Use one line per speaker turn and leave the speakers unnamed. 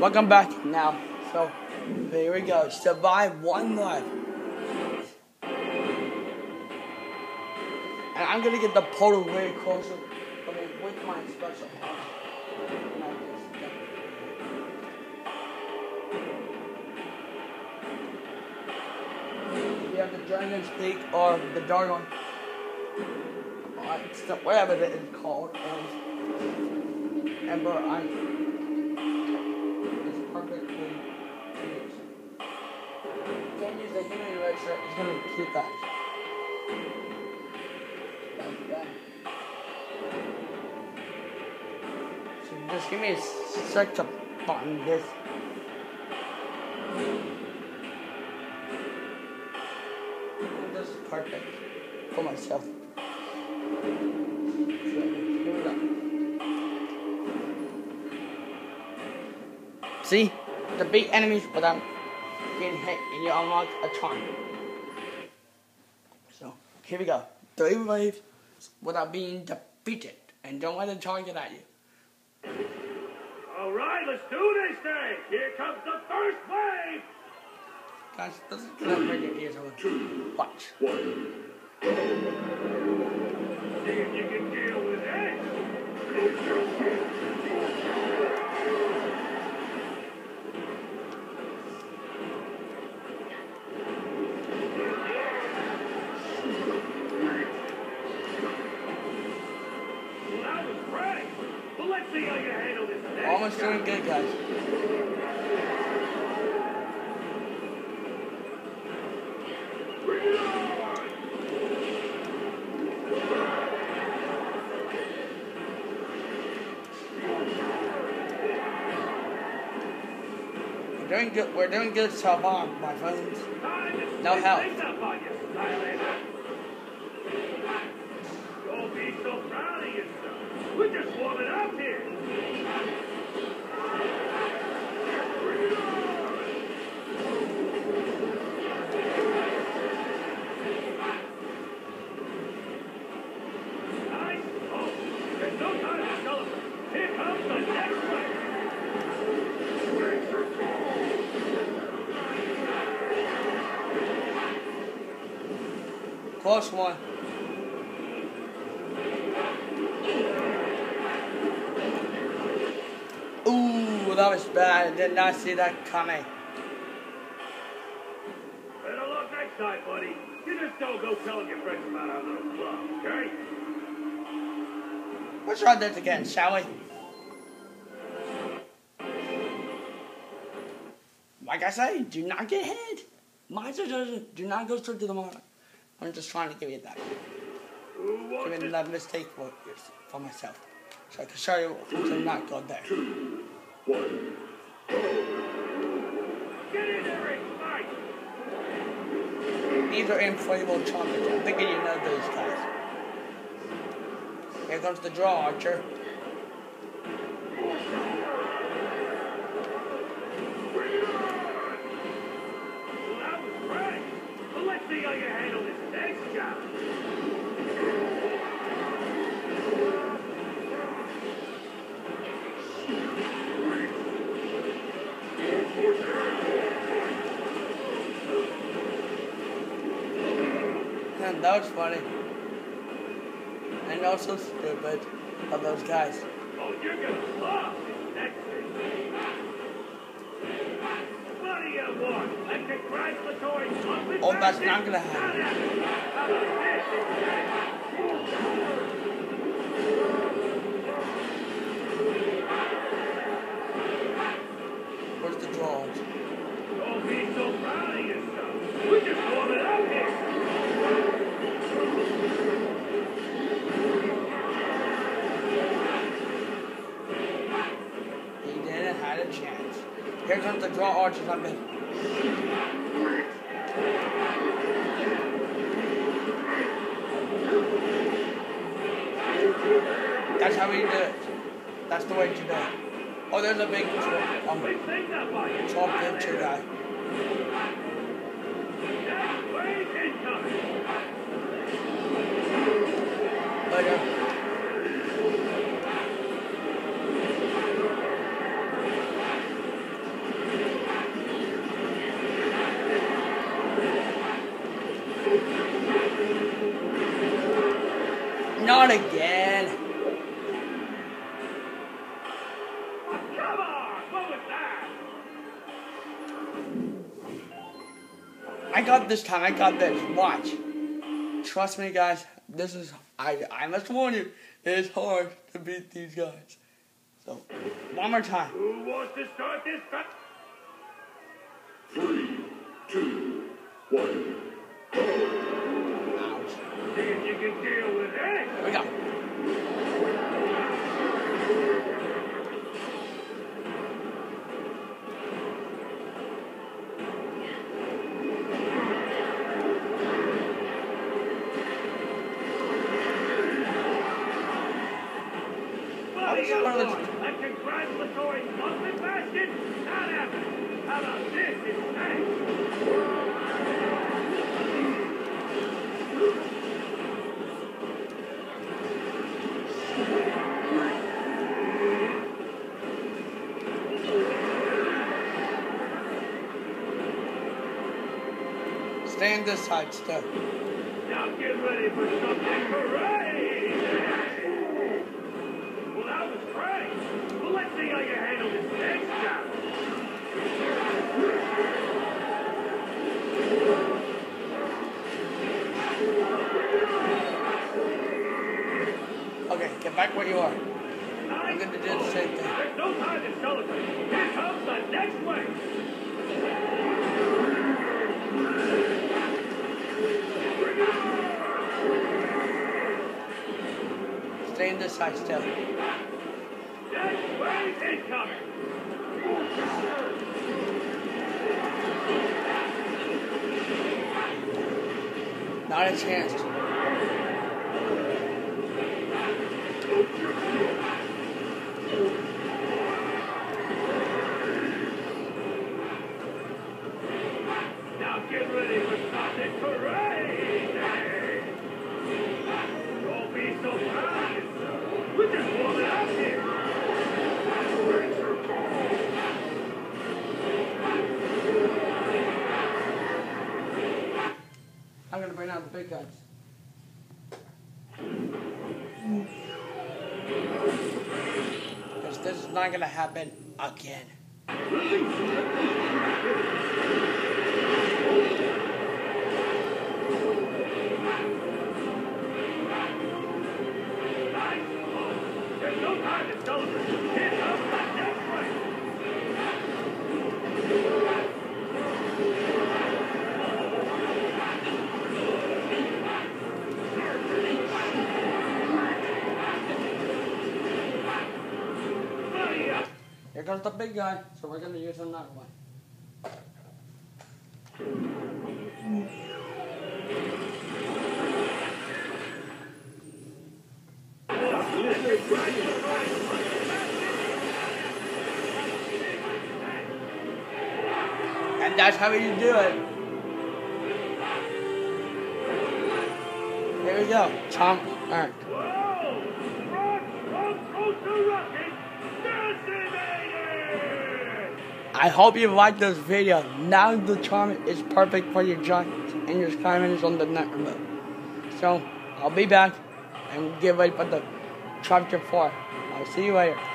Welcome back now. So, here we go. Survive one life. And I'm gonna get the portal way closer, but with my special power. We have the Dragon's Peak or the Dargon. Whatever it is called. And but I it's perfectly used. Can't use the human red shirt, it's gonna keep that. So just give me a sec to button this. This is perfect for myself. See? Defeat enemies without getting hit and you unlock a charm. So, here we go. 3 waves without being defeated. And don't let it target at you.
Alright, let's do this thing! Here comes the first wave!
Guys, this is gonna break your ears over. Watch.
See if you can deal with it! Let's see how you handle this next.
Almost doing good, guys.
Bring it on!
We're doing good so far, my friends. No help.
Don't be so proud of yourself. We're just warming up here. Nice. Oh, there's no time to celebrate. Here comes the next wave.
Close one. Ooh, that was bad. I did not see that coming.
Better luck next time, buddy. You just don't go telling your friends about our little club, okay?
Let's try this again, shall we? Like I say, do not get hit. My suggestion, do not go straight to the mark. I'm just trying to give you that. Give me that mistake for myself. So I can show you to not go there.
2, 1, go! Get in there and fight!
These are inflatable chocolates. I'm thinking you know those guys. Here comes the draw, Archer.
Let's see how you handle this next job.
And that was funny. And also stupid of those guys.
Oh, you're gonna love this next thing. What do you want? A congratulatory trumpet?
Oh, that's not gonna happen. Where's the drawers?
Don't be so proud of yourself. We're just warming up here.
He didn't have a chance. Here comes the draw archers on me. That's how we do it. That's the way to do it. Oh, there's a big chop picture guy. Later. Not again.
Come on! What was that?
I got this time. I got this. Watch. Trust me, guys. This is. I must warn you. It's hard to beat these guys. So, one more time.
Who wants to start this fight?
3, 2, 1, go!
Ouch.
See if you can deal with it.
Here we go.
A congratulatory muffin basket? Not happening. How about this instead?
Stay on this side still.
Now get ready for something crazy. Well, that was great. Well, let's see how you handle this next challenge.
Okay, get back where you are. I'm going to do the same thing.
There's no time to celebrate. Here comes the next wave.
Stay on this side still.
Next wave incoming.
Not a chance.
Now get ready for something crazy. Don't be so proud of yourself. We're just warming up here.
I'm going to bring out the big guns. Because this is not going to happen again.
There's no time to celebrate. Here comes the next wave. Buddy up.
Here comes the big guy, so we're going to use another one. And that's how you do it. Here we go. Tom earned.
Whoa! Rock, coaster rocket, decimated!
I hope you liked this video. Now the charm is perfect for your giants and your skylanders on the net remote. So I'll be back and get ready for the Chapter 4. I'll see you later.